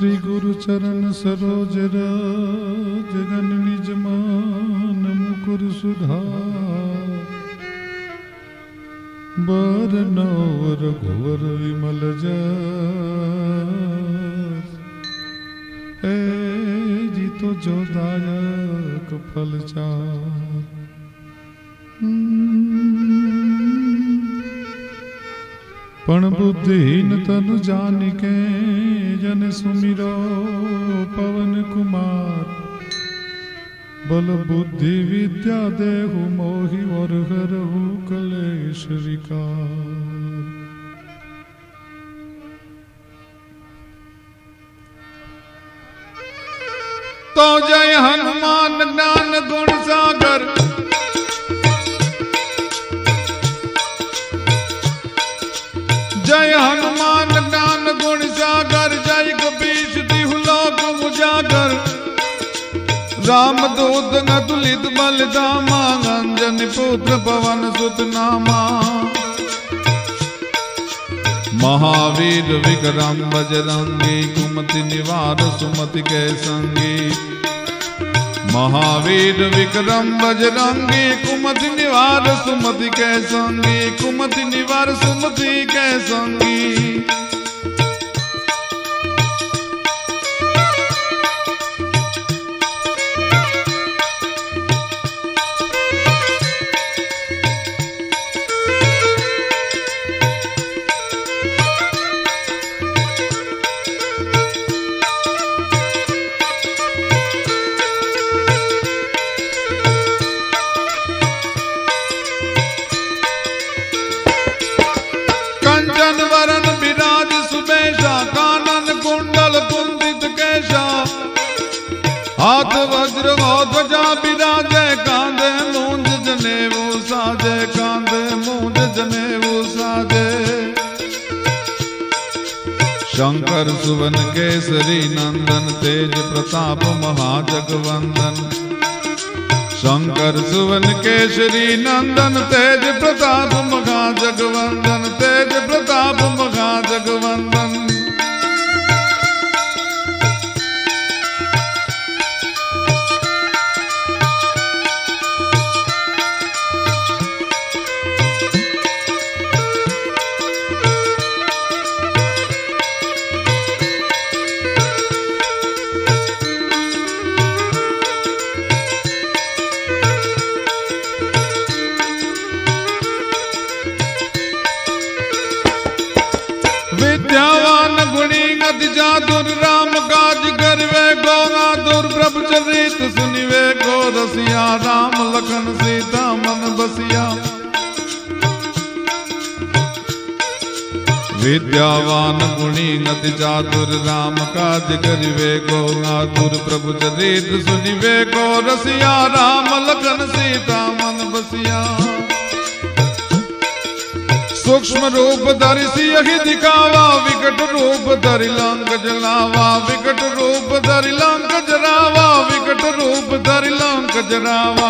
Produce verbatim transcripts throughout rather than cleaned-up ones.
श्री गुरु चरण सरोज रज जननी जमान मुकुर सुधार बर नवर घोर विमल जस ए जी तो जोदायक फल चार पण बुद्धिहीन तनु जानिके जन सुमिरो पवन कुमार बल बुद्धि विद्या देहु मोहि और हरहु कलेश विकार। तो जय हनुमान ज्ञान गुण सागर जय हनुमान ज्ञान गुण सागर जय कपीश तिहु लोक उजागर राम दूत अतुलित बल धामा अंजनी पुत्र पवन सुत नामा महावीर विक्रम बजरंगी कुमति निवार सुमति के संगी महावीर विक्रम बजरंगी कुमति निवार सुमति के संगी कुमति निवार सुमति के संगी। हाथ वज्र ध्वजा बिराजे कांधे मूंज जनेऊ साजे कांधे मूंज जनेऊ साजे शंकर सुवन केसरी नंदन तेज प्रताप महाजगवंदन शंकर सुवन केसरी नंदन तेज प्रताप महाजगवंदन तेज प्रताप महाजगवंदन। विद्यावान गुणी अति चातुर राम काज करवे गो आतुर प्रभु चरित सुनिवे गो रसिया राम लखन सीता मन बसिया। विद्यावान गुणी अति चातुर राम काज करवे गो आतुर प्रभु चरित सुनिवे गो रसिया राम लखन सीता मन बसिया। सूक्ष्म रूप धरि सियहि दिखावा विकट रूप धरि लंक जलावा विकट रूप धरि लंक जरावा विकट रूप धरि लंक जरावा।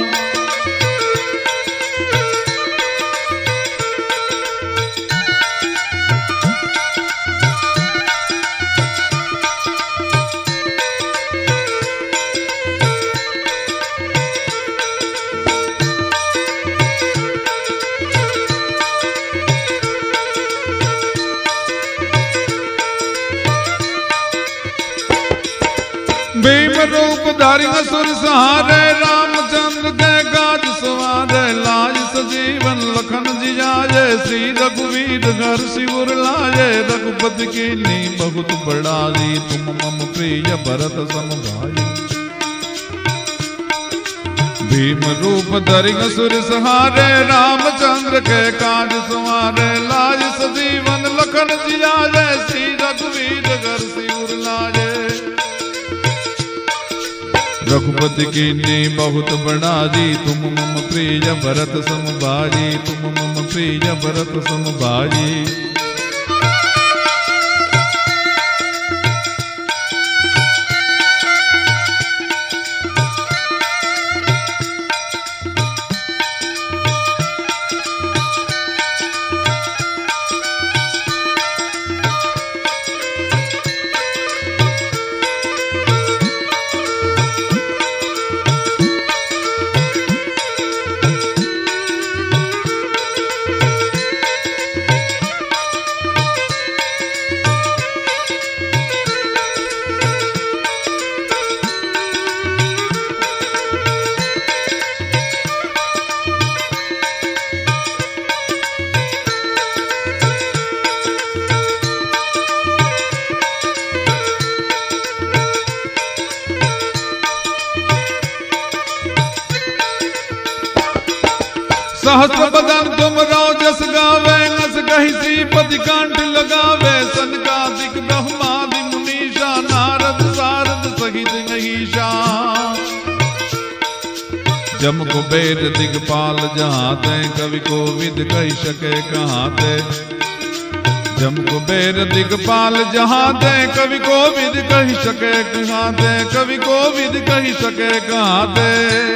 भीम रूप धारी असुर सहारे रामचंद्र के काज सवारे लाज सजीवन लखन जियाए श्री रघुवीर घर सिर लाए रघुपति की नी बहुत बड़ाई तुम मम प्रिय भरत सम भाई। भीम रूप धारी असुर सहारे रामचंद्र के काज सवारे लाज सजीवन लखन जियाए श्री रघुवीर घर सिर लाए रघुपति की नी बहुत बड़ाई तुम मम प्रिय भरत सम भाई तुम मम प्रिय भरत सम भाई। सहस्र बदन तुम रो जस गावे, नस कही श्रीपति कंठ लगावे, सनकादिक ब्रह्मादि मुनीषा, नारद सारद सहित नहीशा। जम कुबेर दिगपाल जहाँ ते, कवि को विद कही सके कहाँ ते। जम कुबेर दिगपाल जहाँ ते, कवि को विद कही सके कहाँ ते, कवि को विद कही सके कहाँ ते।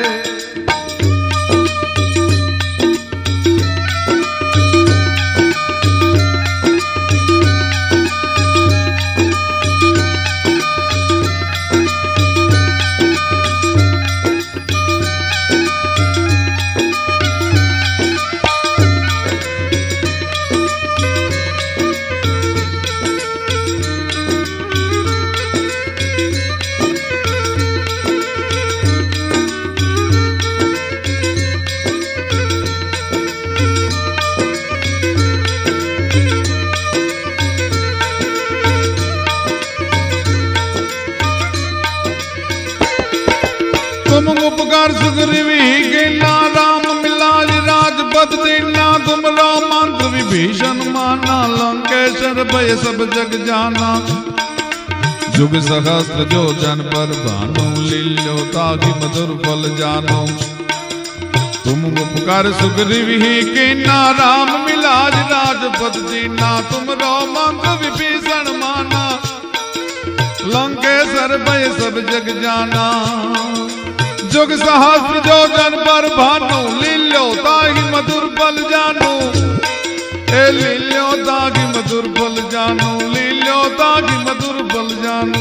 उपकार सुग्रीवी कीना, राम मिलाज राजपद दीना। तुम रो मंत्र विभीषण माना, लंकेश्वर भय सब जग जाना। जुग सहस्त्र जो जन पर भानु, लील्यो ताकि मधुर फल जानो। तुम उपकार सुग्रीवी कीना, राम मिलाज राजपद दीना। तुम रो मंत्र विभीषण माना, लंकेश्वर भय सब जग जाना। जुग सहस्त्र जो जन पर भानु, लील्यो ताहि मधुर फल जानो। ए लील्यो ताहि मधुर फल जानो, लील्यो ताहि मधुर फल जानो।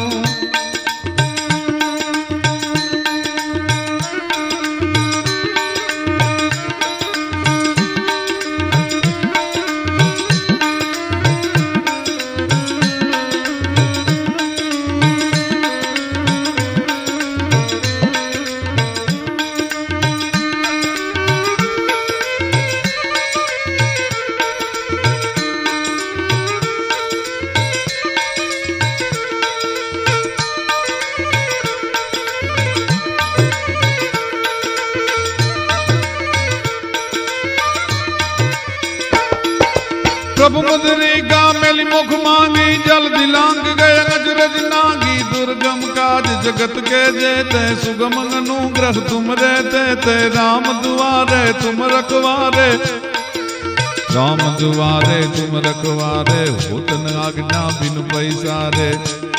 प्रभु मुद्रिका मेली मुख मांगी, जल दिलांग गए अजरज नागी। दुर्गम काज जगत के जेते, सुगम अनुग्रह तुम रहते ते। राम दुआरे तुम रखवारे, राम दुआरे तुम रखवारे। होत न आज्ञा बिनु पैसारे।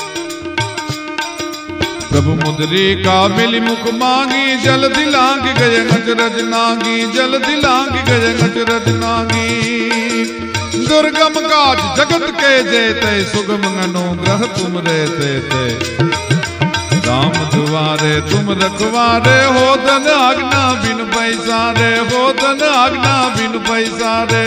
प्रभु मुद्रिका मिली मुख मांगी, जल दिलांग गए अजरज नागी। जल दिलांग गए अजरज नागी। दुर्गम काज जगत के जेते, सुगम अनुग्रह तुम रहते ते। राम दुआरे तुम रखवारे, हो धन आज्ञा बिन पैसारे। हो धन आज्ञा बिन पैसारे।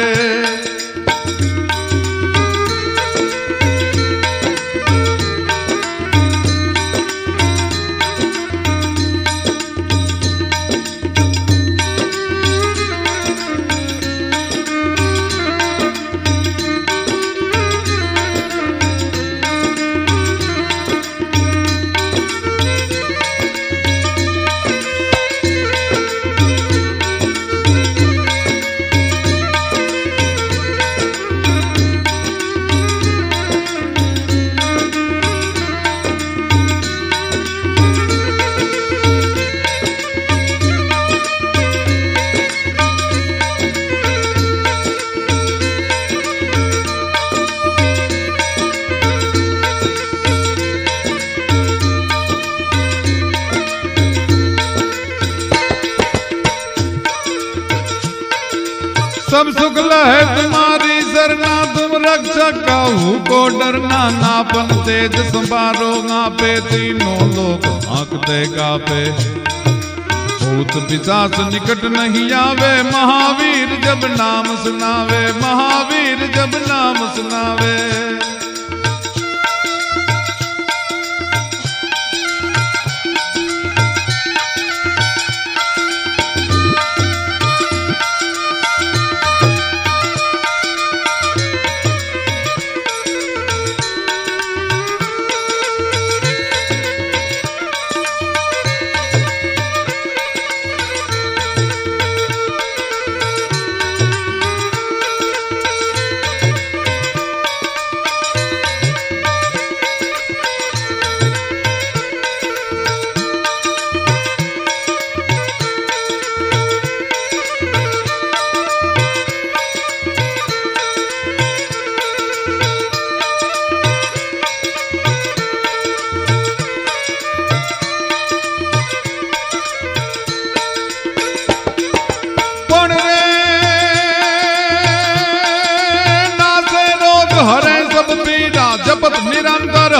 सब सुख है तुम्हारी सरना, तुम रक्षक काहू को डरना। नापन तेज संभारो पे, तीनों लोग आंकते कापे। भूत पिशाच निकट नहीं आवे, महावीर जब नाम सुनावे। महावीर जब नाम सुनावे।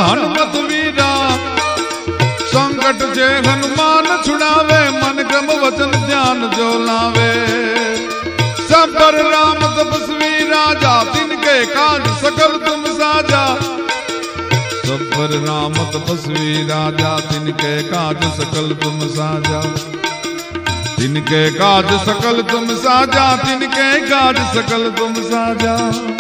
हनुमत वीरा। संकट जे हनुमान छुड़ावे, मन क्रम वचन ध्यान जो लावे। सब पर राम तपस्वी राजा, तिनके काज सकल तुम साजा। सब पर राम तपस्वी राजा, तिनके काज सकल तुम साजा। तिनके काज सकल तुम साजा, तिनके काज सकल तुम साजा।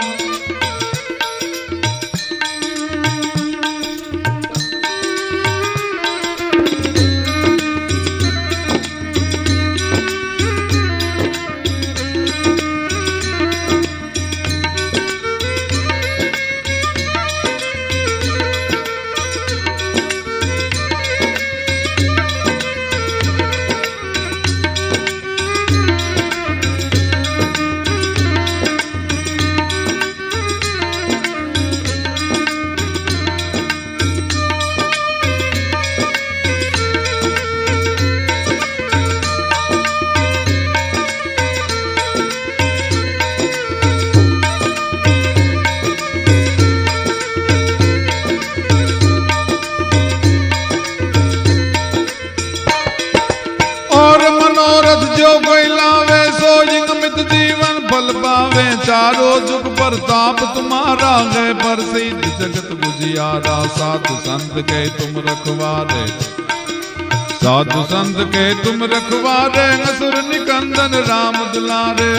चारों जुग प्रताप तुम्हारा है, प्रसिद्ध जगत बुझियारा। साधु संत के तुम रखवारे, साधु संत के तुम रखवारे। असुर निकंदन राम दुलारे।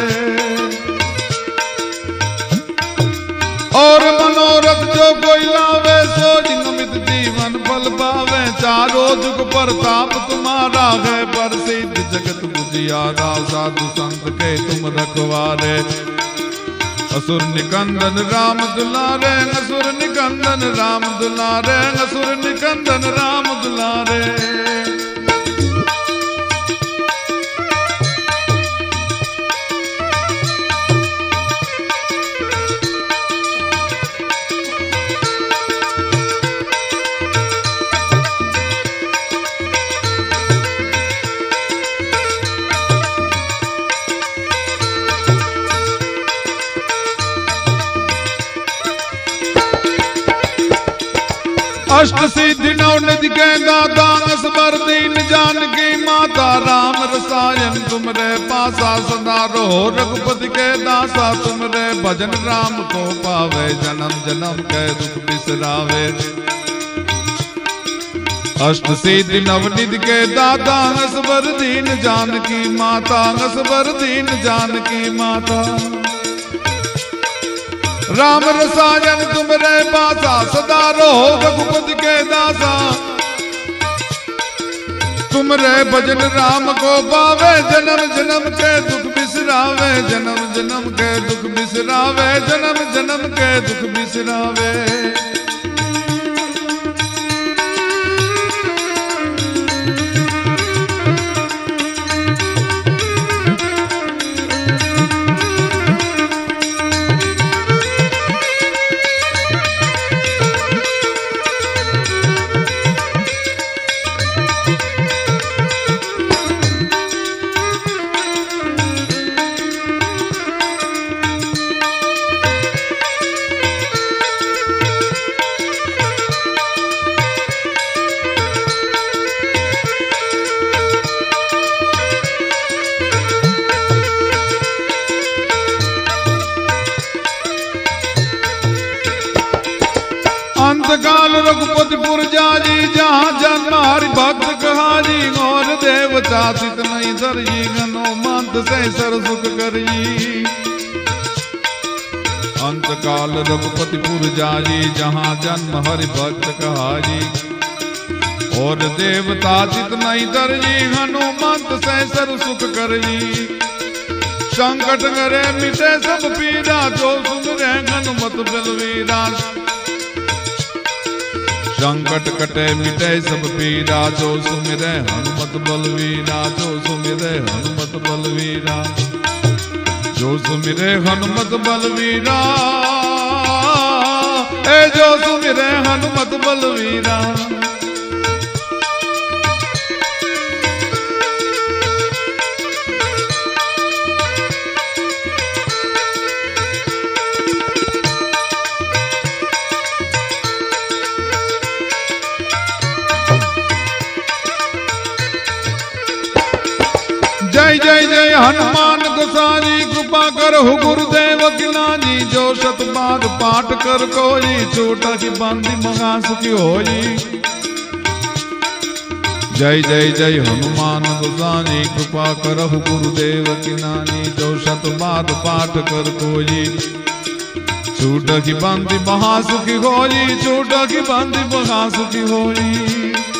और मनोरथ जो कोई लावे, सो जिनमित जीवन फल पावे। चारों जुग प्रताप तुम्हारा है, प्रसिद्ध जगत बुझियारा। साधु संत के तुम रखवारे, असुर निकंदन राम दुलारे। असुर निकंदन राम दुलारे, असुर निकंदन राम दुलारे। अष्ट सिद्धि नौ निधि के दाता, असबर दीन जानकी माता। राम रसायन तुमरे पासा, सदा रहो रघुपति के दासा। तुमरे भजन राम को पावे, जन्म जन्म के दुख बिसरावे। अष्ट सिद्धि नव निधि के दाता, असबर दीन जानकी माता। असबर दीन जानकी माता। राम रसायन तुमरे पासा, सदा रहो रघुपति के दासा। तुमरे भजन राम को पावे, जन्म जन्म के दुख बिसरावे। जन्म जन्म के दुख बिसरावे, जन्म जन्म के दुख बिसरावे। अंतकाल रघुपतिपुर जाजी, जहाँ जन्म हरि भक्त कहाजी। और देवता चित नहीं धरजी, हनुमंत से सर सुख करजी। अंतकाल रघुपतिपुर जाजी, जहाँ जन्म हरि भक्त कहाजी। और देवता चित नहीं धरजी, हनुमंत से सर सुख करजी। संकट करे मिटे सब पीरा, जो सुमरे हनुमत बलवीरा। संकट कटे मिटे सब पीरा, जो सुमिरे हनुमत बलवीरा। जो सुमिरे हनुमत बलवीरा, जो सुमिरे हनुमत बलवीरा। ए जो सुमिरे हनुमत बलवीरा। जय जय हनुमान गोसाई कृपा करहु गुरुदेव किनानी। जो शत बार पाठ कर कोई छोटा की बंदी मंगा सुखी होई। जय जय जय हनुमान गोसाई कृपा करहु गुरुदेव किनानी। जो शत बार पाठ कर कोई छोटा की बंदी महा सुखी होई। छोटा की बंदी महा सुखी होई।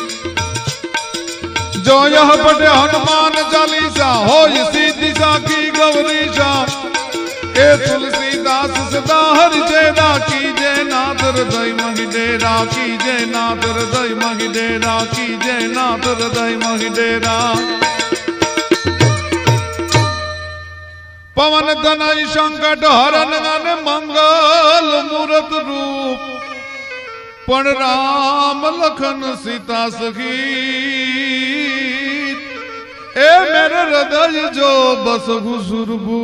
जो यह पढ़े हनुमान चालीसा हो सीधी साखी गौरीशा। ए तुलसीदास सदा हरि जयरा की जय नाथ हृदय महि डेरा। की जय नाथ हृदय महि डेरा। की जय नाथ हृदय महि डेरा। पवन तनय संकट हरन गन मंगल मूरत रूप। पण राम लखन सीता सखी। ए मेरे हृदय जो बस घुसुरबू।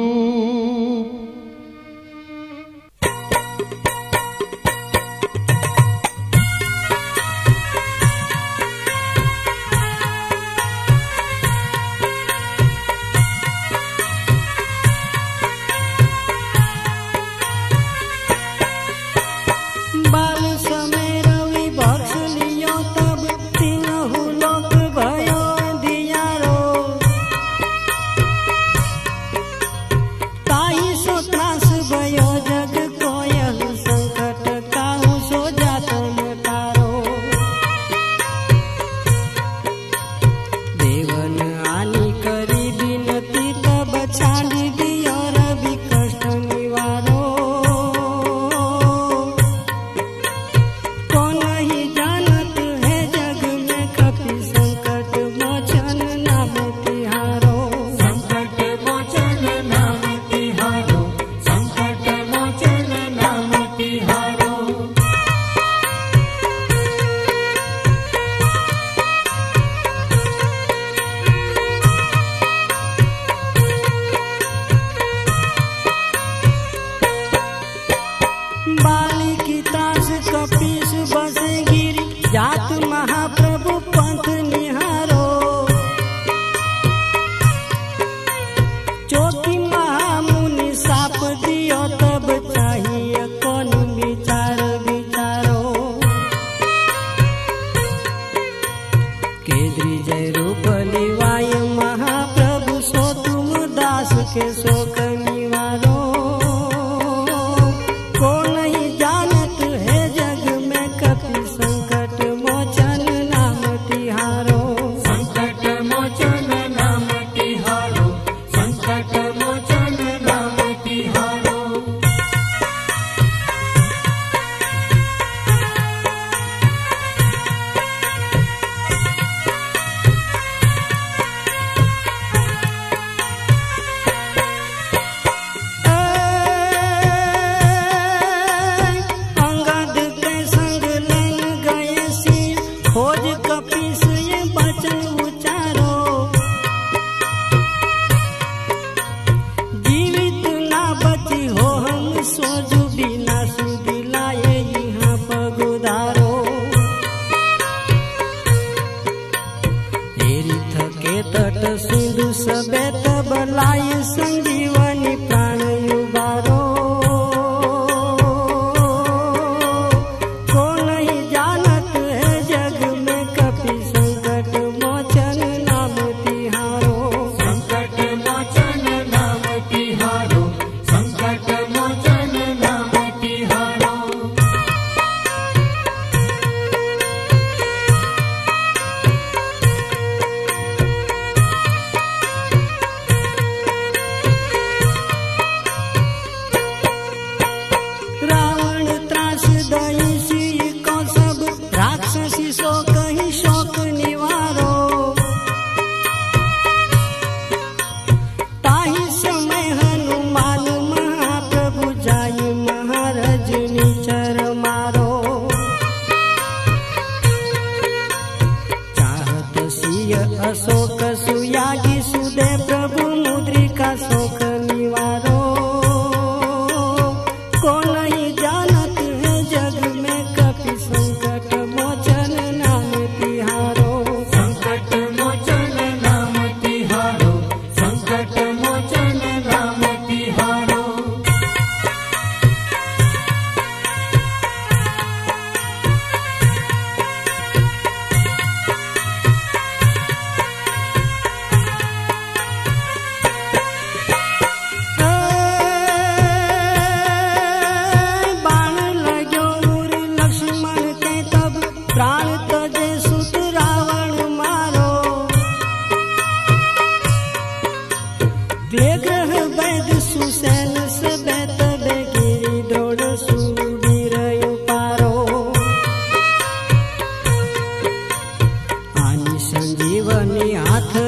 संकट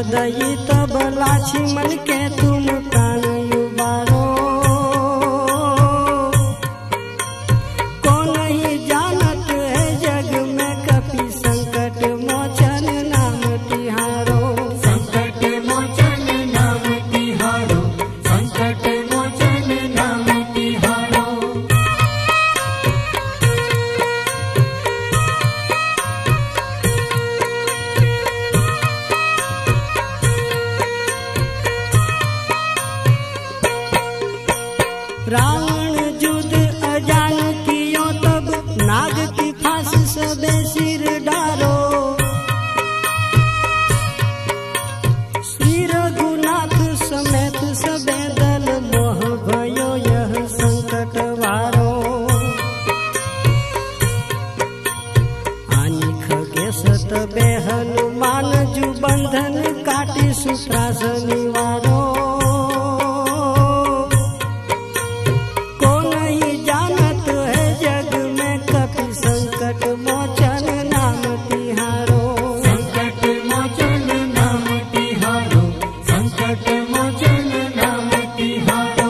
दई तब लाछी मन के तुम प्राण उबारो। कौन ही जानत है जग में कपि संकट मोचन नाम तिहारो। संकट मोचन नाम तिहारो, संकट मोचन नाम तिहारो। रावण युद्ध अजान कियो तब नाग की फांस सबे सिर डारो। श्री रघुनाथ समेत सबे दल मोह भयो यह संकट वारो। आनि खगेश तबे हनुमान जु बंधन काटी सूत्रास निवारो। संकट मोचन नाम तिहारो। संकट मोचन नाम तिहारो, संकट मोचन नाम तिहारो।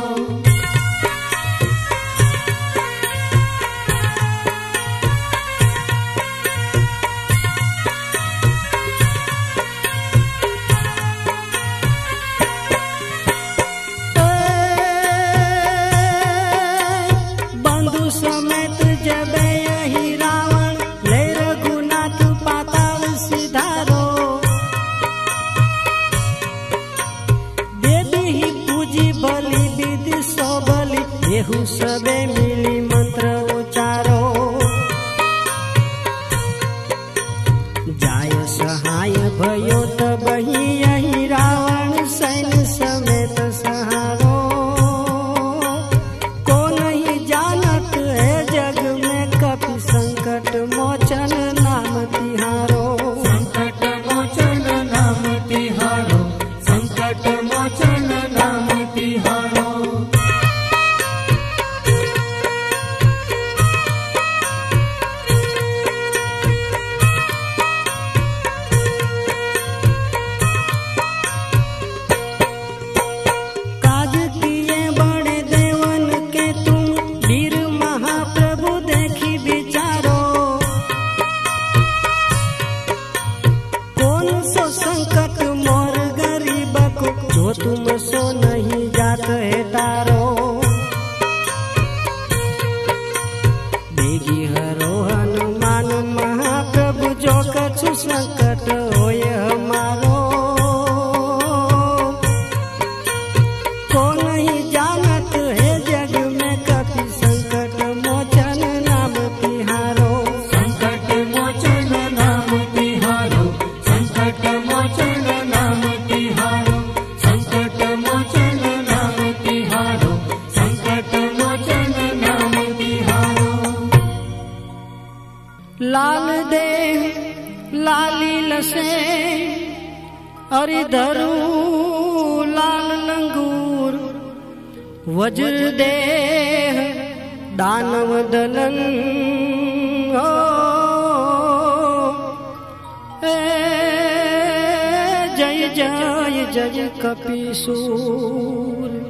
बंधु समेत जबे यही रावण ले रघुनाथ पाताल सिधारो। देवी ही पूजी बलि विधि सो बलि देहु सबे मिली मंत्र उचारो। जाय सहाय भयो तब ही यही रावण सैन्य समेत सहारो। संकट मोचन नाम तिहारो। संकट मोचन नाम तिहारो, संकट मोचन नाम तिहारो। काज किए बड़े देवन के तुम वीर महाप्रभु देखी विचारो। कौन सो संकट मोर गरीब को जो तुम सो नहीं जात है तारो। बेगी हरो हनुमान महाप्रभु जो कछु संकट होय हमारो। कौन ही जानत है जग में कपि संकट मोचन नाम तिहारो। संकट मोचन नाम तिहारो, संकट मोचन नाम तिहारो, संकट मोचन नाम तिहारो, संकट मोचन नाम तिहारो। लाल देह लाली लसे हरिधरु लाल लंगूर। वज्र देह दानव दलन हो। ए जय जय जय कपीसूर।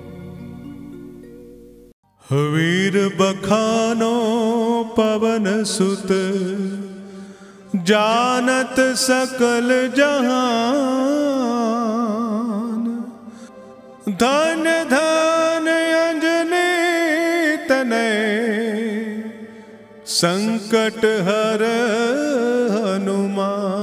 वीर बखानो पवन सुत जानत सकल जहान। धन धन अंजनी तनय संकट हर हनुमान।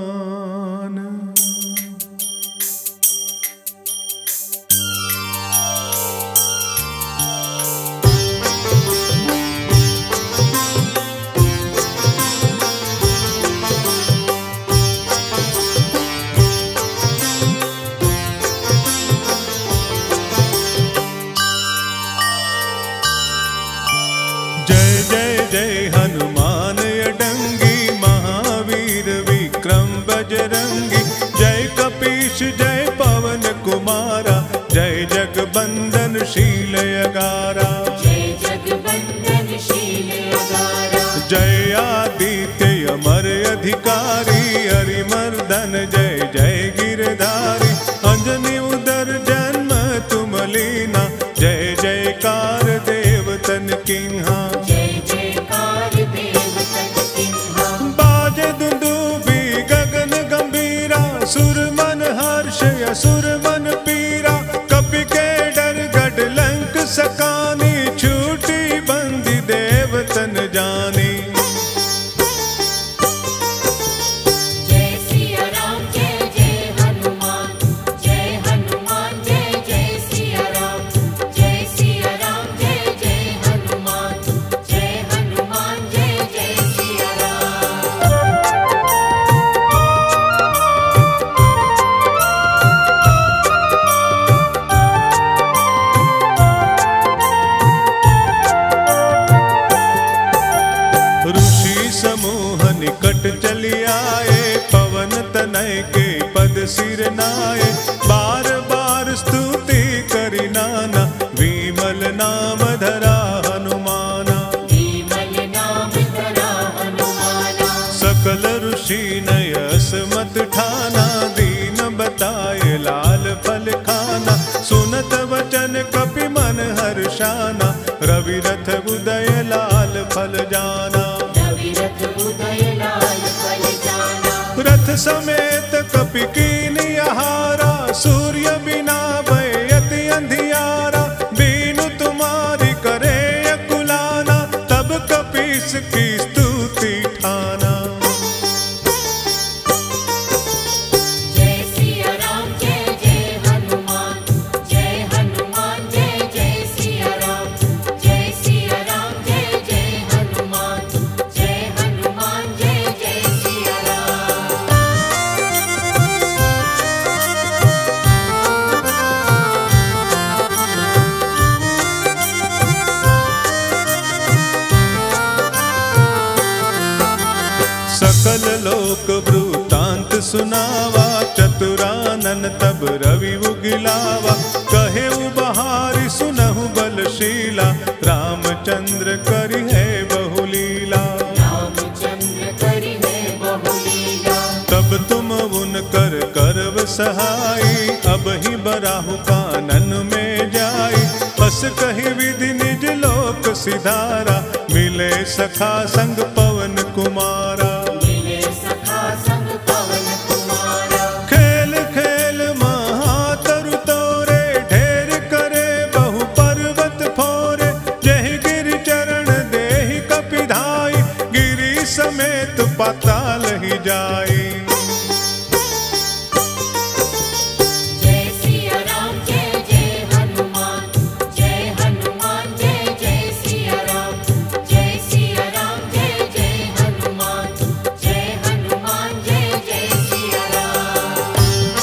जय जय जय हनुमान अडंगी महावीर विक्रम बजरंगी। जय कपीश जय पवन कुमारा जय जगबंदन शील अगारा। जय जगबंदन शील अगारा। जय आदित्य अमर अधिकारी हरिमर्दन जय जय गिर असुर मन पीरा, कपि के डर गढ़ लंक सकानी, छूटी बंदी देवतन जानी। जय सिया राम जय जय हनुमान, जय हनुमान जय जय सिया राम, जय सिया राम जय जय हनुमान, जय हनुमान जय जय सिया राम। ऋषि समूह निकट चली आए, पवन तनय के पद सिर नाये, बार बार स्तुति करी नाना, विमल नाम धरा हनुमाना। विमल नाम धरा हनुमाना, सकल ऋषि नयस मत ठाना, दीन बताए लाल फल खाना, सुनत वचन कपि मन हर्षाना, रवि रथ उदय लाल फल जाना। रवि रथ उदय लाल फल जाना, रथ समेत कपि कीनी आहारा, सूर्य बिना भय अति अंधियारा, बीनु तुम्हारी करे अकुलाना, तब कपीस की स्तुति ठाना। जय सिया राम जय जय हनुमान, जय हनुमान जय जय सिया राम, जय सिया राम जय जय हनुमान, जय हनुमान जय जय सिया राम। सकल लोक वृतांत सुनावा, चतुरानन तब रवि उगिलावा, कहे बहारी सुनहु बलशीला, रामचंद्र करि है बहुलीला। रामचंद्र करि है बहुलीला, तब तुम उनकर करव सहाई, अब ही बराहु कानन में जाई, बस कही विधि निज लोक सिधारा, मिले सखा संग पवन कुमारा। मिले सखा संग पवन कुमारा, खेल खेल महातरु तोरे, ढेर करे बहु पर्वत फोरे, जहि गिरि चरण देहि कपि धाई, गिरि समेत पाताल ही जाई। जय सिया राम जय जय हनुमान, जय हनुमान जय जय सिया राम, जय सिया राम जय जय हनुमान, जय हनुमान जय जय सिया राम।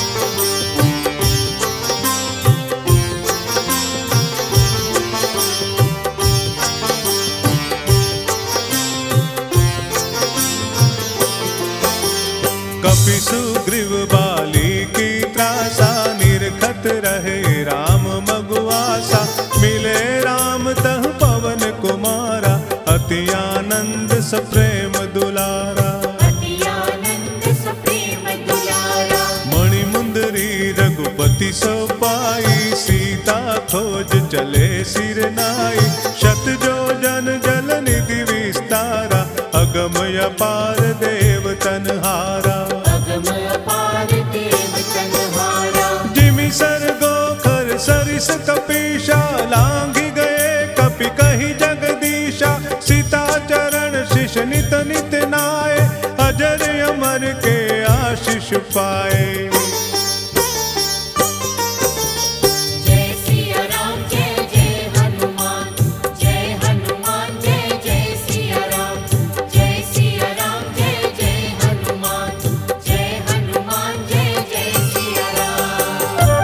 कपि सुग्रीव बाली की त्रासा, निरखत रहे राम मगुआसा, मिले राम तह पवन कुमारा, अति आनंद सप्रेम दुलारा। अति आनंद सप्रेम दुलारा, मणि मुंदरी रघुपति सो पाई, सीता खोज चले सिर नाई, शत जो जन जल निधि विस्तारा, अगम अपार देव तनहारा। अगम अपार देव तनहारा, जिमि सरगो खर सरिस कपीशा, लांघि गए कपि कहि जगदीशा, सीता चरण शिष नित नित नाय, अजर अमर के आशीष पाए। जय सिया राम जय जय हनुमान, जय हनुमान जय जय सिया राम, जय सिया राम जय जय हनुमान, जय हनुमान जय जय सिया राम।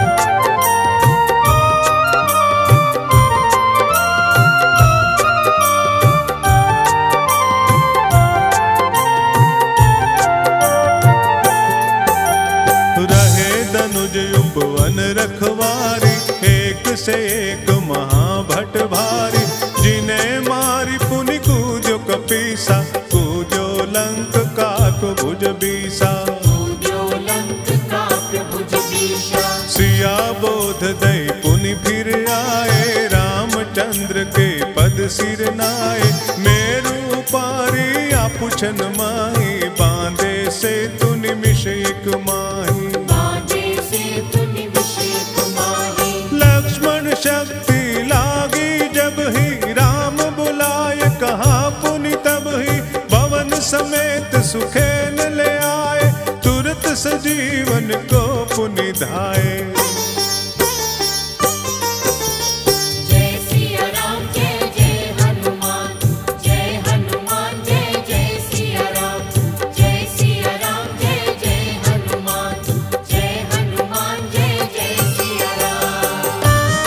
रखवारी, एक से एक महाभट भारी, जिन्हें मारी पुनि कूद्यो कपीसा, कूद्यो लंक काक भुज बीसा। कूद्यो लंक काक भुज बीसा, सिया बोध दई पुनि फिर आए, रामचंद्र के पद सिर नाए। मेरू पारी आपुछन माही, बांधे से तु निमिष एक माही। बांधे से तु निमिष जीवन को पुनिधाए। जय सिया राम जय जय हनुमान, जय हनुमान जय जय सिया राम, जय सिया राम जय जय हनुमान, जय हनुमान जय जय सिया राम।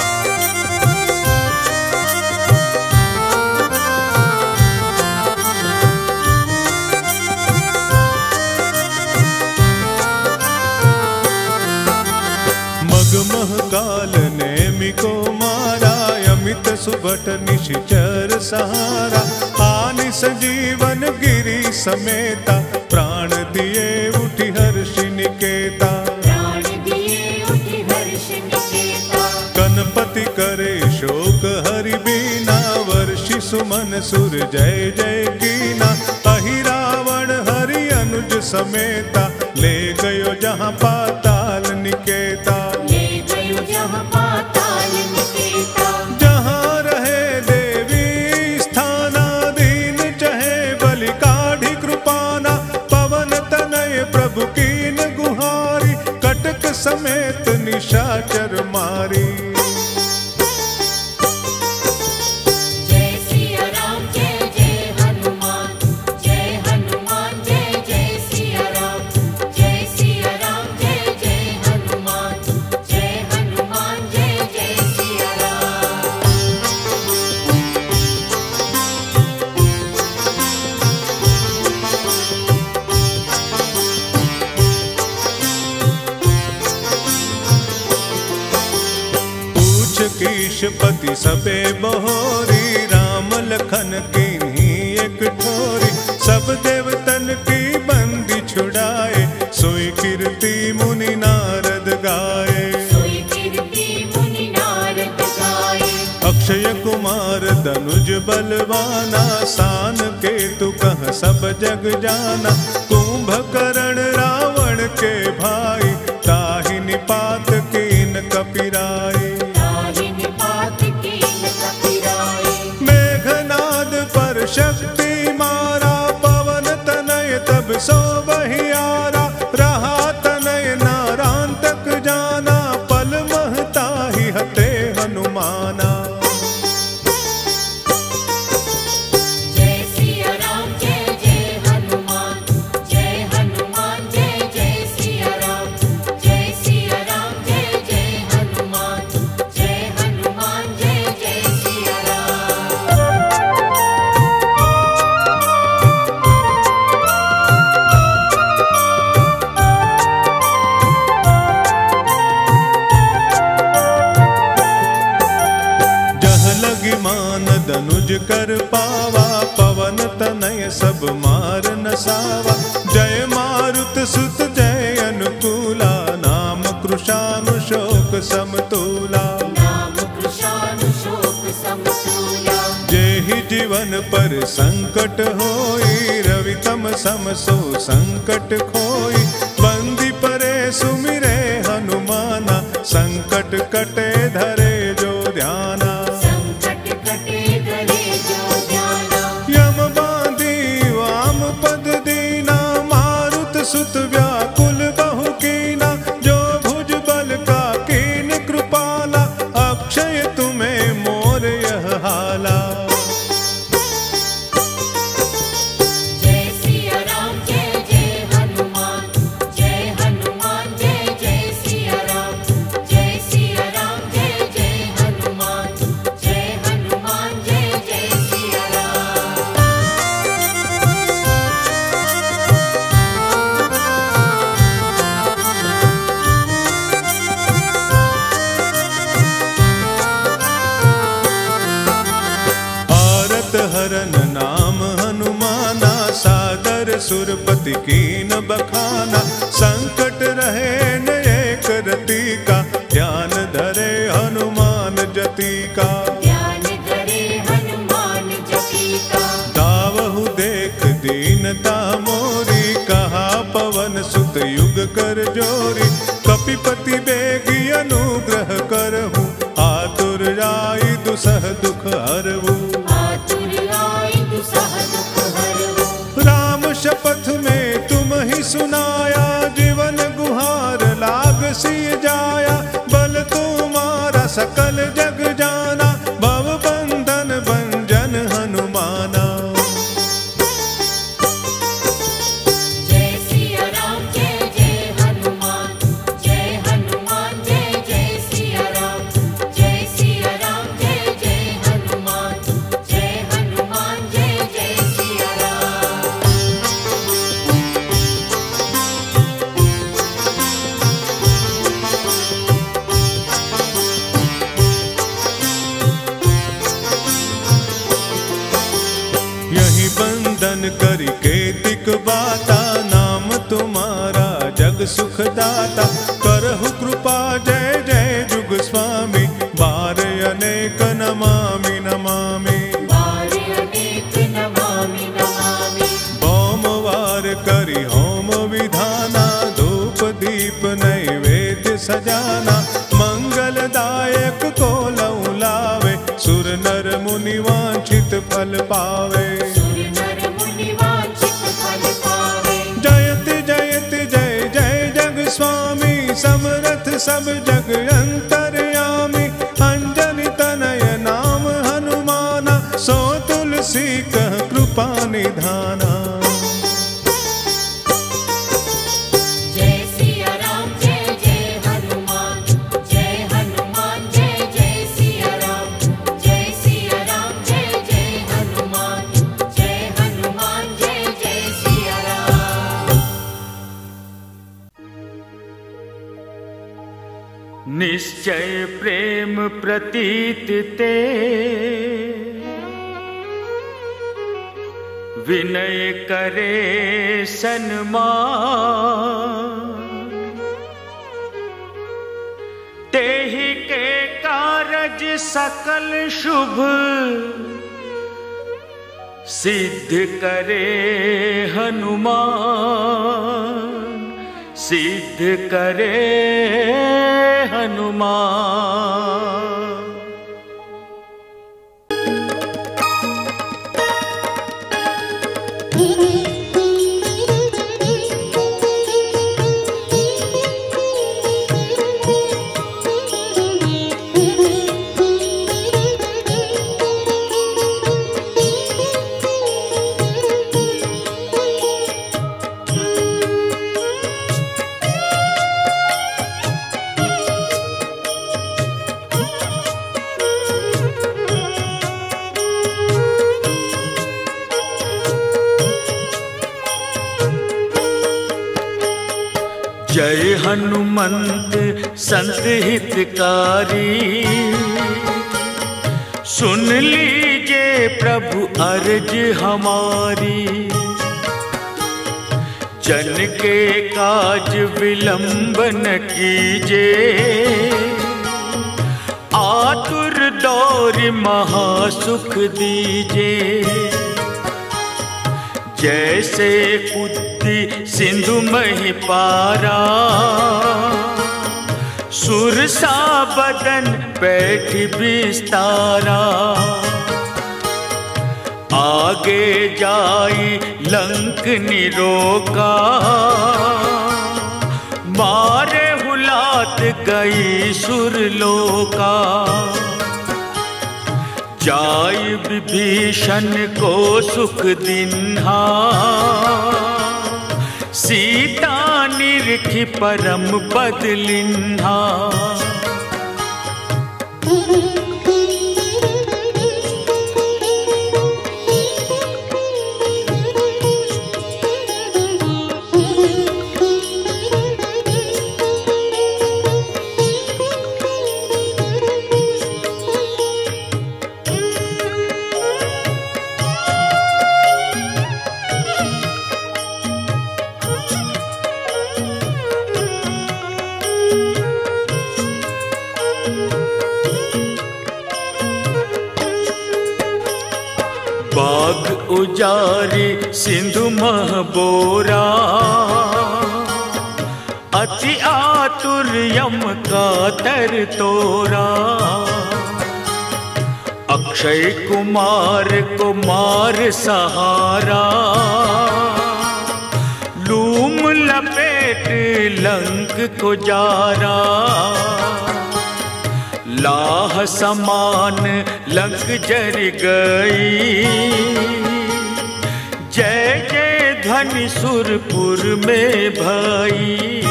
मगमह काल नेमि को मारा, अमित सुभट निशिचर सहारा। आनि संजीवन गिरी समेता, प्राण दिए उठी हर्षि निकेता। प्राण दिए उठी हर्ष निकेता, गणपति करे शोक हरि बीना, वर्षि सुमन सुर जय जय कीना। अहि रावण हरि अनुज समेता, ले गयो जहाँ पाताल निकेता। ले गयो जहाँ पाताल निकेता, जहाँ रहे देवी स्थाना, दीन चहे बलि काढ़ी कृपाना। पवन तनय प्रभु कीन गुहारी, कटक समेत निशाचर मारी। जय सिया राम जय जय हनुमान, जय हनुमान जय जय सिया राम, जय सिया राम जय जय हनुमान, जय हनुमान जय जय सिया राम। पूछ कीशपति सबे बहोरी, राम लखन कीन्ही एक ठोरी। सब देवतन की बंदी छुड़ाए, सोई कीर्ति मुनि नारद गाए। सोई कीर्ति मुनि नारद गाए, अक्षय कुमार धनुज बलवाना, सान केतु कह सब जग जाना। कुंभकर्ण रावण के भाई, ताहि निपात कीन कपिराई। ताहि निपात कीन कपिराए, मेघनाद पर शक्ति मारा, पवन तनय तब सो बहियारा। रहा तनय नारांतक जाना, पल महता ही हते हनुमाना। जय सिया राम जय जय हनुमान, जय हनुमान जय जय सिया राम, जय सिया राम जय जय हनुमान, जय हनुमान जय जय सिया राम। जह लगी मान धनुज कर पावा, पवन तनय सब मार नसावा। जय मारुत सुत जय अनुकूला, नाम कृशानुशोक समतूला। नाम कृशानुशोक समतूला, जेहि जीवन पर संकट होई, रवि तम सम सो संकट खोई। बंदी परे सुमिरे हनुमाना, संकट कटे धरे जो ध्याना। संकट कटे धरे जो ध्याना। यम बांधी वाम पद दीना, मारुत सुत व्याकुल बहु कीना। जो भुज बल का कीन कृपाला, अक्षय तुम्हें मोर यह हाला। जय सिया राम जय जय हनुमान, जय हनुमान जय जय सिया राम, जय सिया राम जय जय हनुमान, जय हनुमान जय जय सिया राम। आरत हरन नाम हनुमाना, सादर सुरपति कीन बखाना। संकट रहे न एक रति का, ध्यान धरे हनुमान जति का। ध्यान धरे हनुमान जति का, दावहु देख दीनता मोरी, कहा पवन सुत युग कर जोरी। कपिपति बेगी अनुग्रह करहु, आतुर आई दुसह दुख हरहु। आतुर आई दुसह दुख हरहु। राम शपथ में तुम ही सुनाया, जीवन गुह जग सुखदाता करहु कृपा जय जय जुग स्वामी बार अनेक नमामि नमामि बार अनेक नमामि नमामि सोमवार करी होम विधाना धूप दीप नैवेद्य सजाना मंगलदायक को लऊ लावे सुर नर मुनि वांछित फल पावे सुर नर मुनि वांछित फल पावे जयति जयति जय जय जग स्वामी समरथ सब जग अंतर्यामी अंजनी तनय नाम हनुमाना सो तुलसी कह कृपा निधाना जय सिया राम जय जय हनुमान जय हनुमान जय जय सिया राम जय सिया राम जय जय हनुमान जय हनुमान जय जय सिया राम। निश्चय प्रेम प्रतीत ते विनय करे सन्मान तेहि के कारज सकल शुभ सिद्ध करे हनुमान सिद्ध करे हनुमान। जय हनुमंत संत हितकारी सुन लीजिए प्रभु अर्ज हमारी जन के काज विलंब न कीजिए आतुर दौर महासुख दीजिए जैसे कुत्ती सिंधु मही पारा सुरसा बदन बैठ बिस्तारा आगे जाई लंक निरोका मारे हुलात गई सुरलोका जाय विभीषण को सुख दिन्हा सीता निरखि परम पद लिन्हा बाग उजारी सिंधु महबोरा अति आतुर यम का तर तोरा अक्षय कुमार को मार सहारा लूम लपेट लंक को जारा लाह समान लंक जर गई जय जय ध्वनि सुरपुर में भई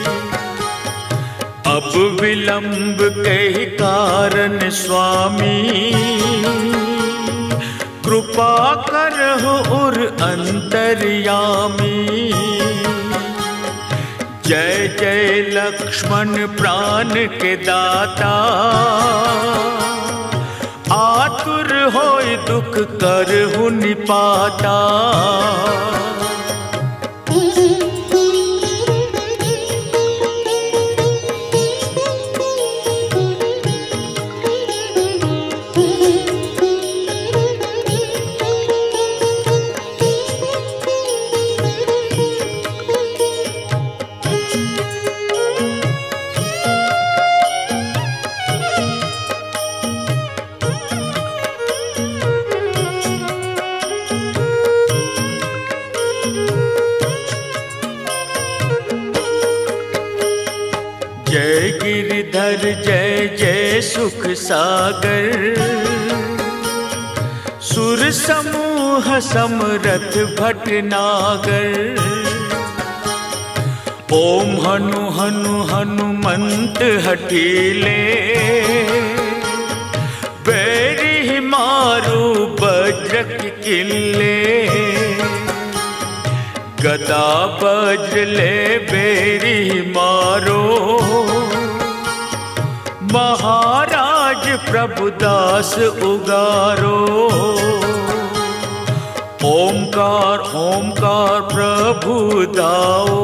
अब विलंब के कारण स्वामी कृपा करहु उर अंतर्यामी जय जय लक्ष्मण प्राण के दाता आतुर होय दुख करहु निपाता जय गिरिधर जय जय सुख सागर, सुर समूह समरथ भटनागर। ओम हनु हनु हनुमंत हठीले, बैरी मारू वज्र किल्ले। गदा वज्र ले बैरी मारो, महाराज प्रभुदास उगारो। ओमकार ओमकार प्रभु दाओ,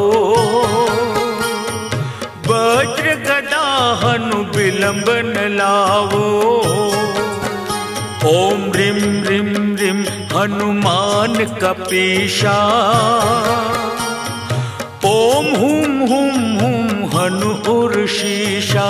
वज्र गदा हनु विलंब न लावो। ओम रिम रिम रिम हनुमान कपीशा, ओम हुम हुम हुम हनु उर्शीशा।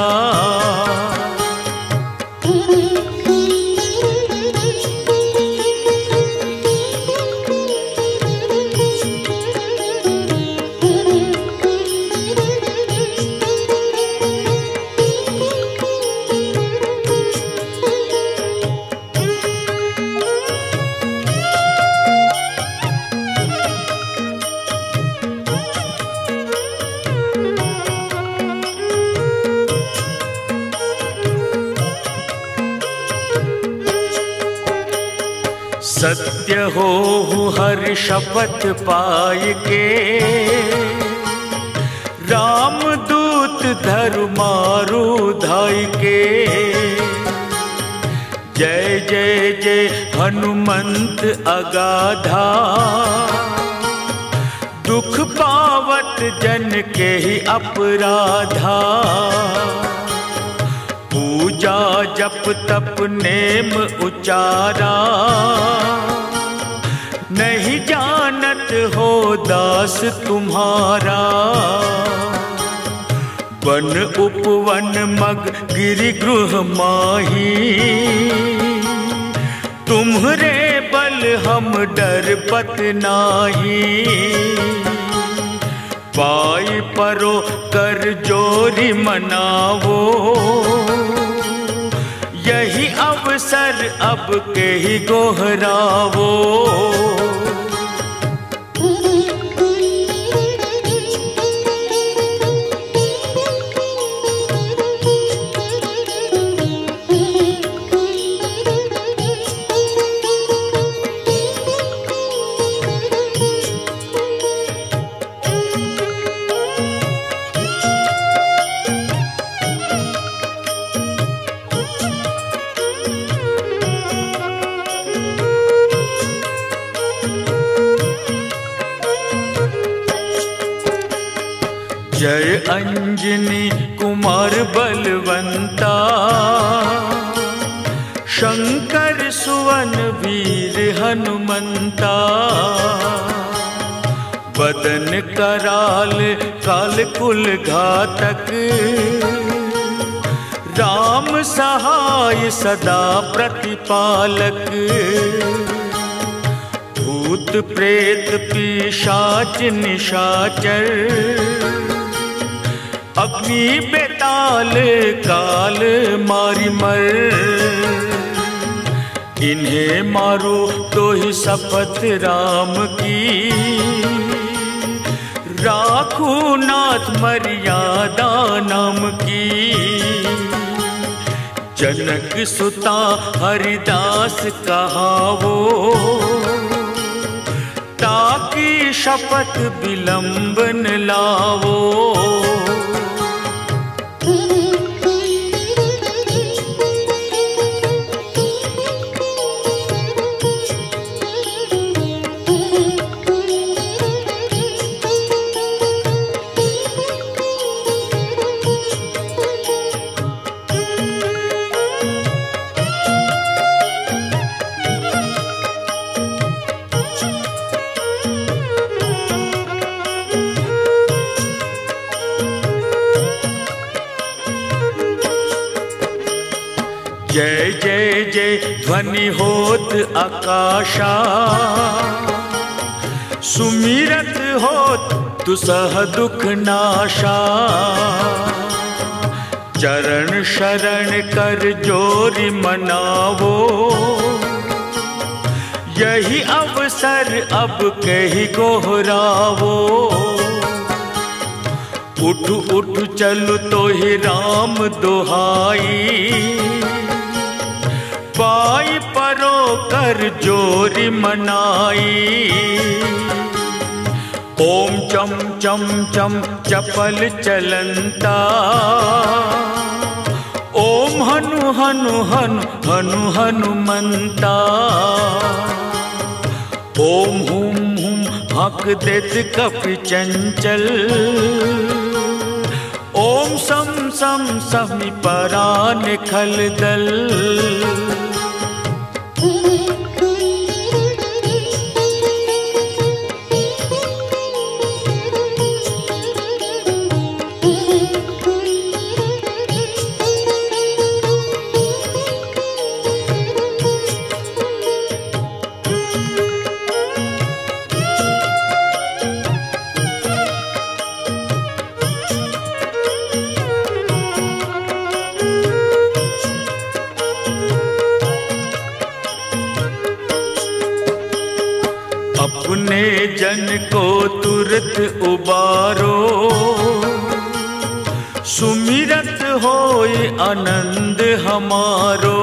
सत्य हो हर शपथ पाय के, राम दूत धरु मारू धाय के। जय जय जय हनुमंत अगाधा, दुख पावत जन के ही अपराधा। पूजा जप तप नेम उचारा, नहीं जानत हो दास तुम्हारा। वन उपवन मग गिरि गृह माही, तुम्हरे बल हम डर पत नाही। पाई परो कर जोरी मनावो, यही अवसर अब के ही गोहरावो। जय अंजनी कुमार बलवंता, शंकर सुवन वीर हनुमंता। बदन कराल काल कुल घातक, राम सहाय सदा प्रतिपालक। भूत प्रेत पिशाच निशाचर, अग्नि बेताल काल मारी मर। इन्हें मारो तो ही शपथ राम की, राखू नाथ मर्यादा नाम की। जनक सुता हरिदास कहावो, ताकि शपथ विलंब न लावो। जय जय जय ध्वनि होत आकाशा, सुमिरत होत दुसह दुख नाशा। शरण कर जोरी मनावो, यही अवसर अब कहीं गोहरावो। उठ उठ चल तो ही राम दुहाई, पाई परो कर जोरी मनाई। ओम चम चम चम चपल चलंता, ओम हनु हनु हनु हनु हनुमंता। ओम हुम हुम हक देत कपि चंचल, ओम सम सम समी परान खल दल। अपने जन को तुरत उबारो, सुमिरत होए आनंद हमारो।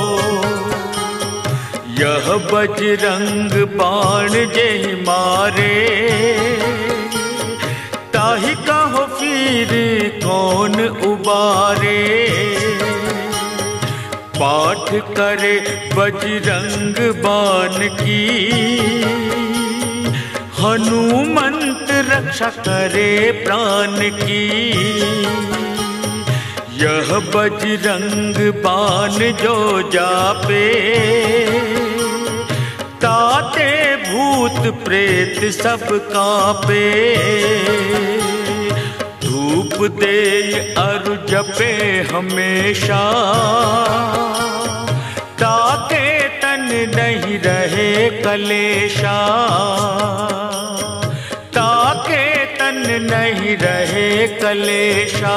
यह बजरंग बाण जेहि मारे, ताहि कहो फिर कौन उबारे। पाठ करे बजरंग बाण की, हनुमंत रक्षा करे प्राण की। यह बजरंग बाण जो जापे, ताते भूत प्रेत सब कांपे। धूप दे अरु जपे हमेशा, ताके तन नहीं रहे कलेशा। ताके तन नहीं रहे कलेशा।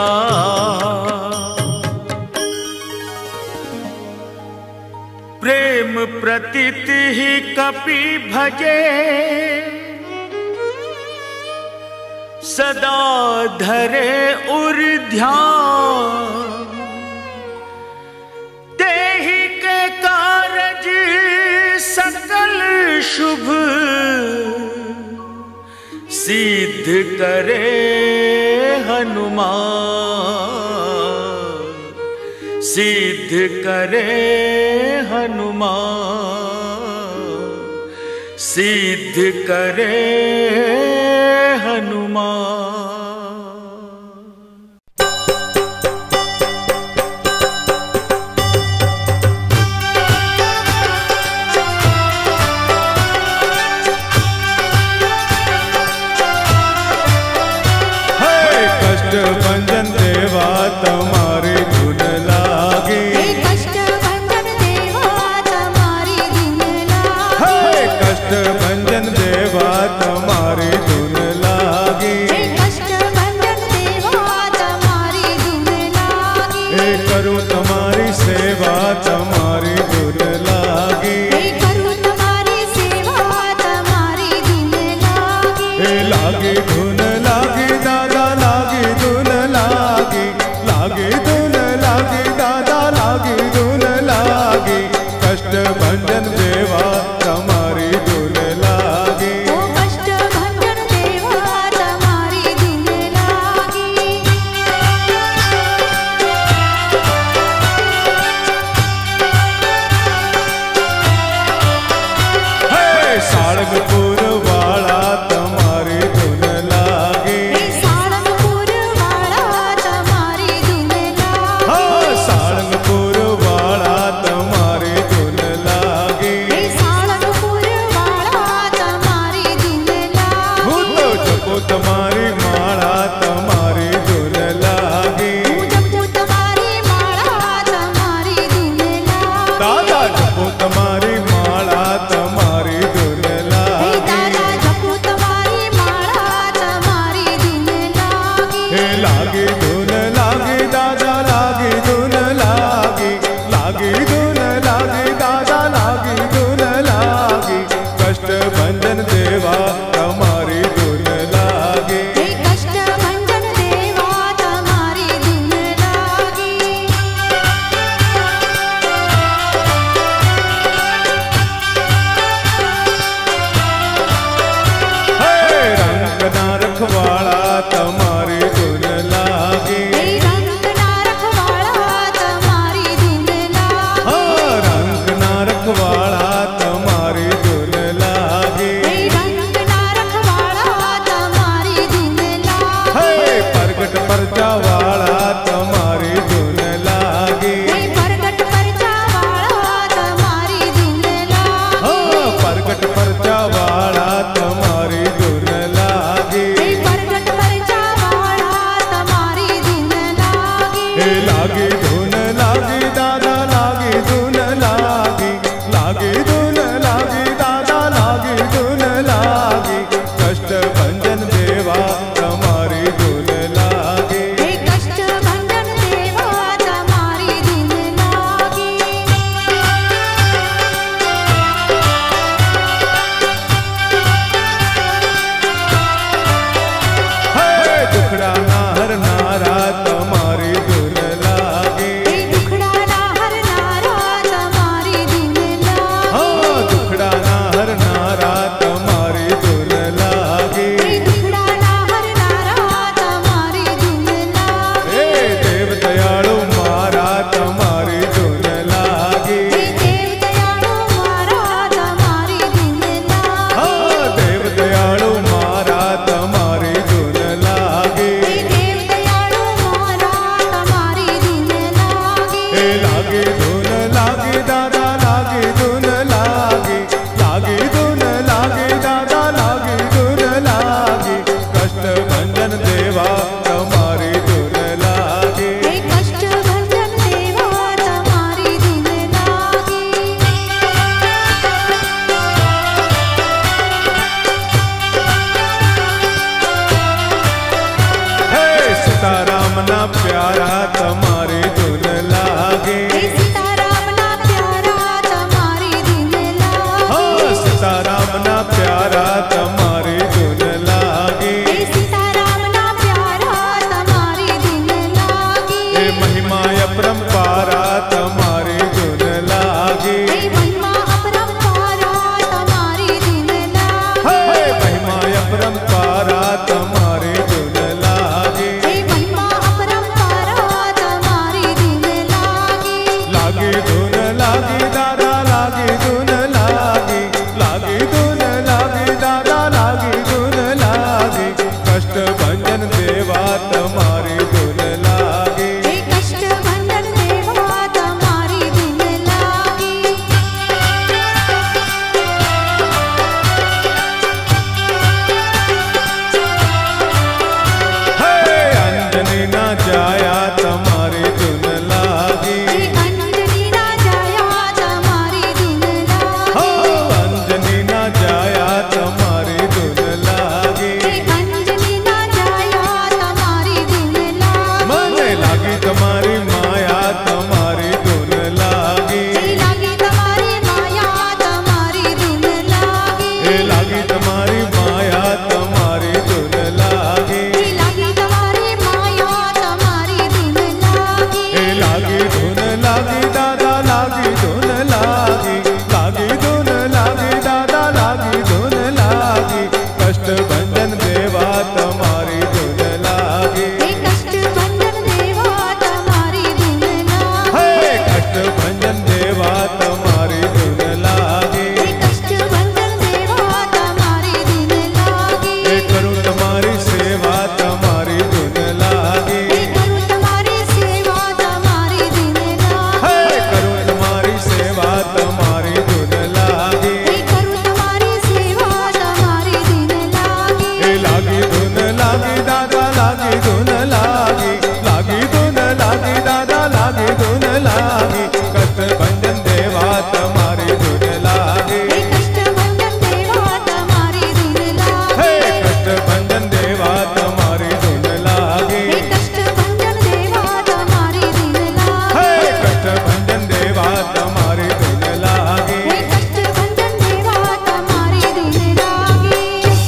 प्रेम प्रतीत ही कपि भजे, सदा धरे उर ध्यान। तेहि के कारज सकल शुभ, सिद्ध करे हनुमान। सिद्ध करे हनुमान, सिद्ध करे हनुमान। भंजन देवा तुम्हारी धुन लागे, कष्ट भंजन देवा तुम्हारी धुन लागे। कष्ट भंजन देवा तुम्हारी धुन लागे, कष्ट भंजन देवा तुम्हारी धुन लागे। करूं तुम्हारी सेवा तुम्हारी धुन लागे, करूं तुम्हारी सेवा तुम्हारी धुन लागे। लागे धुन लागे दादा लागे धुन लागे, लागे धुन लागे दादा लागे धुन लागे। कष्ट भंजन देवा तुम्हारी धुन लागे, ओ कष्ट भंजन देवा तुम्हारी धुन लागे। ए लागी धुन लागी दादा लागी धुन लागी लागी धुन लागी दादा लागी धुन लागी कष्ट भंजन देवा तुम्हारी धुन लागी हे कष्ट भंजन देवा तुम्हारी धुन लागी हे दुखड़ा नाहर नारा तुम्हारी धुन लागी हे दुखड़ा नाहर नारा तुम्हारी धुन लागी हाँ दुखड़ा नाहर नारा तुम्हारी धुन लागी हे दुखड़ा नाहर नारा तुम्हारी धुन लागी हे देव दयालु मारा तुम्हारी धुन लागी हे देव दयालु मारा तुम्हारी धुन लागी हाँ देव दयालु मारा तुम्हारी धुन लागी हे देव दयालु मारा तुम्हारी धुन लागी हे लागी धुन लागी दादा लागी धुन लागी लागी धुन लागी दादा लागी धुन लागी कष्ट भंजन देवा तुम्हारी धुन लागी हे कष्ट भंजन देवा तुम्हारी धुन लागी हे सीताराम ना प्यारा तुम्हारी धुन लागी हे सीताराम ना प्यारा तुम्हारी धुन लागी हाँ सीताराम ना प्यारा तुम्हारी धुन लागी हे सीताराम ना प्यारा तुम्हारी धुन लागी हे महिमा अपरंपारा तुम्हारी धुन लागी हे महिमा अपरंपारा तुम्हारी धुन लागी हे महिमा अपरंपारा तुम्हारी धुन लागी हे महिमा अपरंपारा तुम्हारी धुन लागी लागी धुन लागी दादा लागी धुन लागी लागी धुन लागी दादा लागी धुन लागी कष्ट भंजन देवा तुम्हारी धुन लागी हे कष्ट भंजन देवा तुम्हारी धुन लागी हे अंजनी ना जाया तुम्हारी धुन लागी हे अंजनी ना जाया तुम्हारी धुन हो लागी अंजनी ना जाया तुम्हारी धुन लागी हे अंजनी ना जाया तुम्हारी धुन लागी मन लागी तुम्हारी माया तुम्हारी धुन लागी हे लागी तुम्हारी माया तुम्हारी धुन लागी हे लागी तुम्हारी माया तुम्हारी धुन लागी हे लागी तुम्हारी माया तुम्हारी धुन लागी हे लागी धुन लागी दादा लागी धुन लागी लागी धुन लागी दादा लागी धुन लागी कष्ट भंजन देवा तुम्हारी धुन लागी हे कष्ट भंजन देवा तुम्हारी धुन लागी हे कष्ट भंजन देवा तुम्हारी धुन लागी हे कष्ट भंजन देवा तुम्हारी धुन लागी हे करूं तुम्हारी सेवा तुम्हारी धुन लागी हे करूं तुम्हारी सेवा तुम्हारी धुन लागी हे करूं तुम्हारी सेवा तुम्हारी धुन लागी हे करूं तुम्हारी सेवा तुम्हारी धुन लागी हे लागी धुन लागी दादा लागी धुन लागी लागी धुन लागी दादा लागी धुन लागी कष्ट भंजन देवा तुम्हारी धुन लागी हे कष्ट भंजन देवा तुम्हारी धुन हे लागी कष्ट भंजन देवा तुम्हारी धुन लागी हे कष्ट भंजन देवा तुम्हारी धुन लागी हे कष्ट भंजन देवा तुम्हारी धुन लागी हे कष्ट भंजन देवा तुम्हारी धुन लागी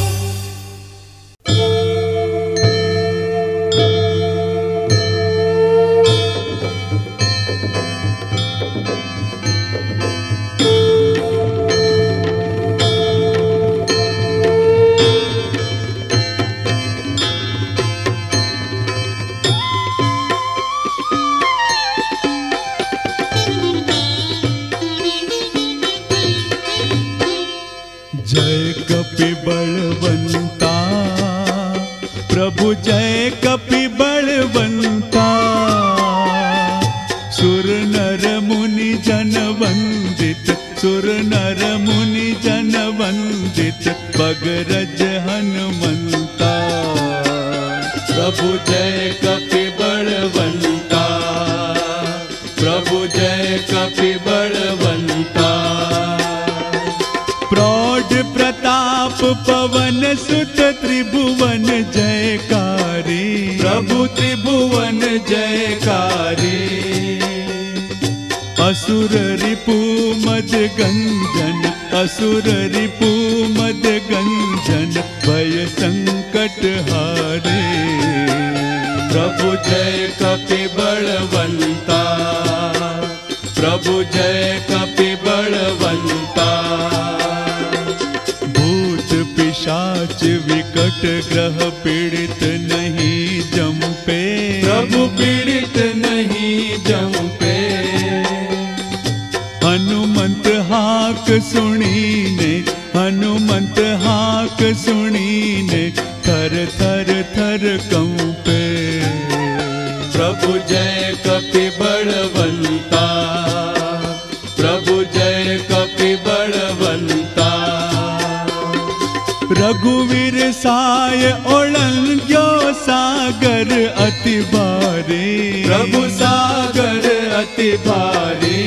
जय कपि बलवंता प्रभु जय कपि बलवंता सुर नर मुनि जन वंदित सुर नर मुनि जन वंदित बगरज हनुमंता प्रभु जय कपि बलवंता आप पवन सुत त्रिभुवन जयकारी, प्रभु त्रिभुवन जयकारी। असुर रिपु मद गंजन, असुर रिपु मद गंजन, भय संकट हारे। प्रभु जय कपि बलवंता, प्रभु जय कपि बलवंता। भूत पिशाच विकट ग्रह पीड़ित नहीं जंपे, प्रभु पीड़ित नहीं जंपे। हनुमंत हाक सुनीने, हनुमंत हाक सुनीने, थर थर थर कंपे। प्रभु जय कपि बलवंता, प्रभु जय कपि बलवंता। रघुवीर साय ओलंग्यो सागर अति भारी, प्रभु सागर अति भारी।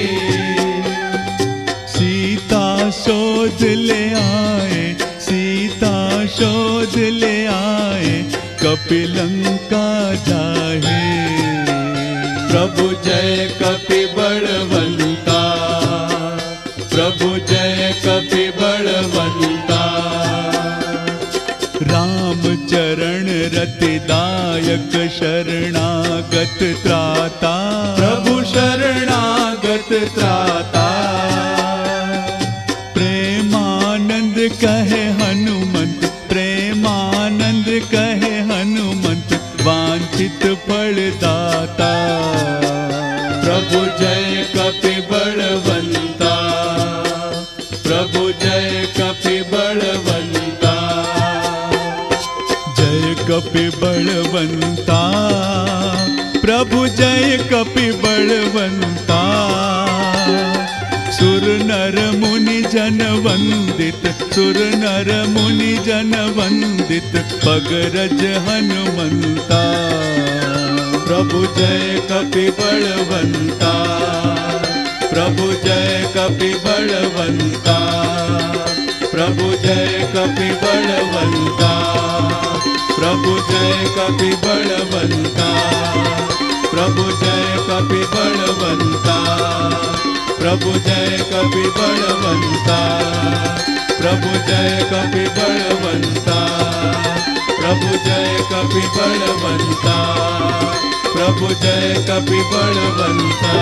सीता शोध ले आए, सीता शोध ले आए, कपिलंका जाहे। प्रभु जय कपि बलवंता, प्रभु जय कपि बलवंता। राम चरण रति दायक शरणागत त्राता, प्रभु शरणागत त्राता। प्रेमानंद कहे हनुमंत, प्रेमानंद कहे हनुमंत, वांछित फल दाता। प्रभु जय कपि बलवंता, प्रभु जय कपि बलवंता। जय कपि बलवंता, प्रभु जय कपि बलवंता। सुर नर मुनि जन वंदित, सुर नर मुनि जन वंदित, पगरज हनुमंता। प्रभु जय कपि बलवंता, प्रभु जय कपि बलवंता। प्रभु जय कपि बलवंता, प्रभु जय कपि बलवंता। प्रभु जय कपि बलवंता, प्रभु जय कपि बलवंता। प्रभु जय कपि बलवंता, प्रभु जय कपि बलवंता। प्रभु जय कपि बलवंता।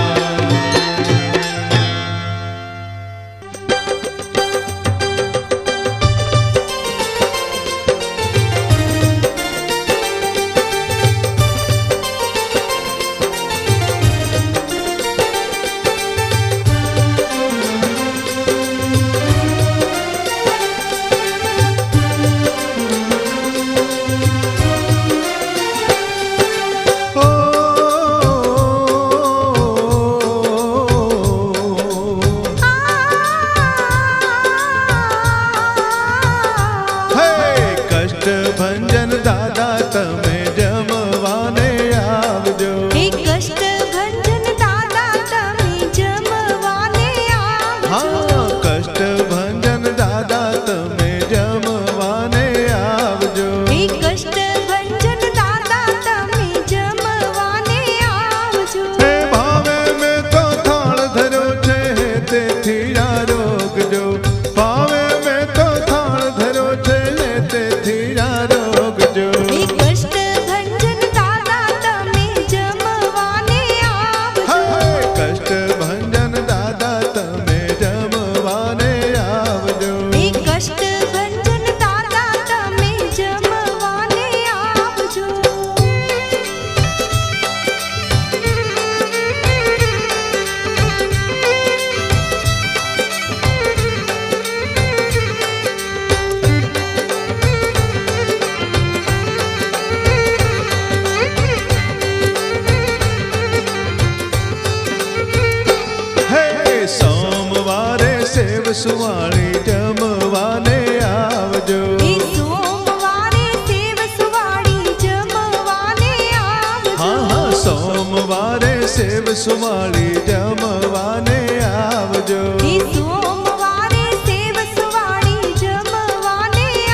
सुवाणी जमवाने आवजो। सोमवारे सेव सुवाणी जमवाने आवजो। हाँ हाँ सोमवारे सेव सुवाणी जमवाने आवजो। सोमवारे सेव सुवाणी जमवाने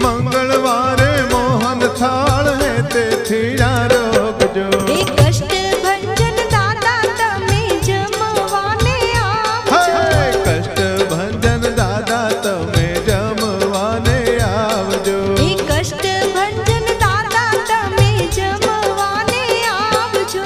मंगलवारे मोहन थाल है ते थीरा रोग जो हे कष्ट भंजन दादा तमे जमवाने आवजो हे कष्ट भंजन दादा तमे जमवाने आवजो हे कष्ट भंजन दादा तमे जमवाने आवजो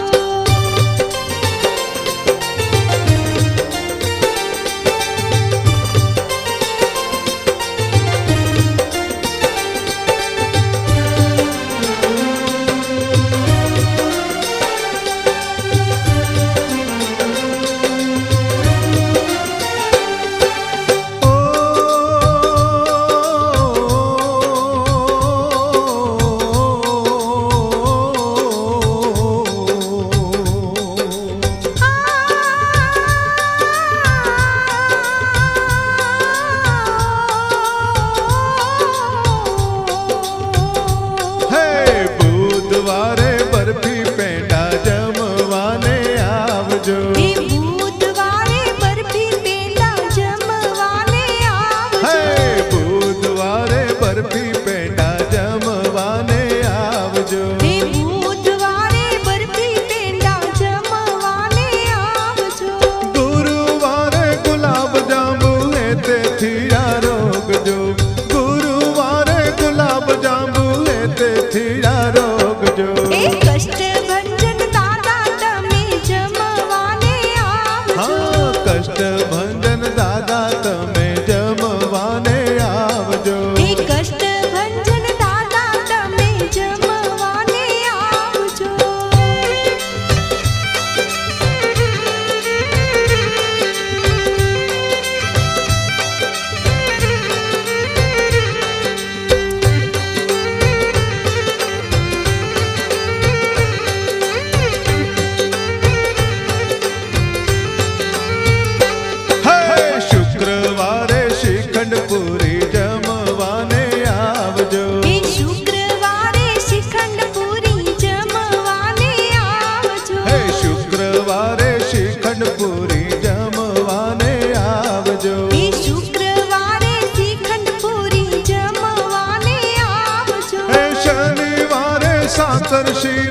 बुधवारे बर्फी पेंडा जमवाने आवजो हे बुधवारे बर्फी पेंडा जमवाने आवजो हे बुधवारे बर्फी पेंडा जमवाने आवजो हे बुधवारे बर्फी पेंडा जमवाने आवजो गुरुवारे गुलाब जांबू है ते थीरा रोग जो गुरुवारे गुलाब जांबू है ते थीरा रोग जो हे कष्ट भंजन दादा तमे जमवाने आवजो हाँ कष्ट भंजन दादा तमे जमवाने आवजो हे कष्ट भंजन दादा तमे जमवाने आवजो हे शुक्रवारे श्रीखंड पूरी जमवाने आवजो हे शुक्रवारे शिखंड पूरी जमवाने आवजो हे शुक्रवारे श्रीखंड पूरी जमवाने आवजो हे शुक्रवारे शिखंड पूरी जमवाने आवजो हे शनिवारे सातरशी